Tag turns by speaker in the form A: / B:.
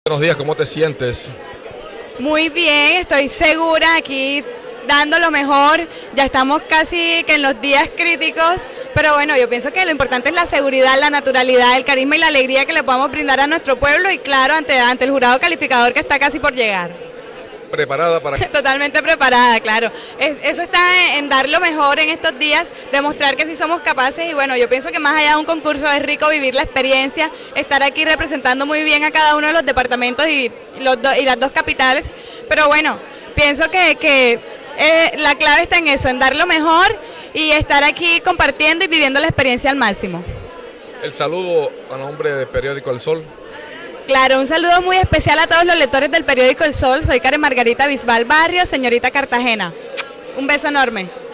A: Buenos días, ¿cómo te sientes?
B: Muy bien, estoy segura aquí dando lo mejor, ya estamos casi que en los días críticos, pero bueno, yo pienso que lo importante es la seguridad, la naturalidad, el carisma y la alegría que le podamos brindar a nuestro pueblo y claro, ante el jurado calificador que está casi por llegar.
A: ¿Preparada para...?
B: Totalmente preparada, claro. Eso está en dar lo mejor en estos días, demostrar que sí somos capaces y bueno, yo pienso que más allá de un concurso es rico vivir la experiencia, estar aquí representando muy bien a cada uno de los departamentos y las dos capitales, pero bueno, pienso que la clave está en eso, en dar lo mejor y estar aquí compartiendo y viviendo la experiencia al máximo.
A: El saludo a nombre del periódico El Sol.
B: Claro, un saludo muy especial a todos los lectores del periódico El Sol. Soy Karen Margarita Bisbal Barrios, señorita Cartagena. Un beso enorme.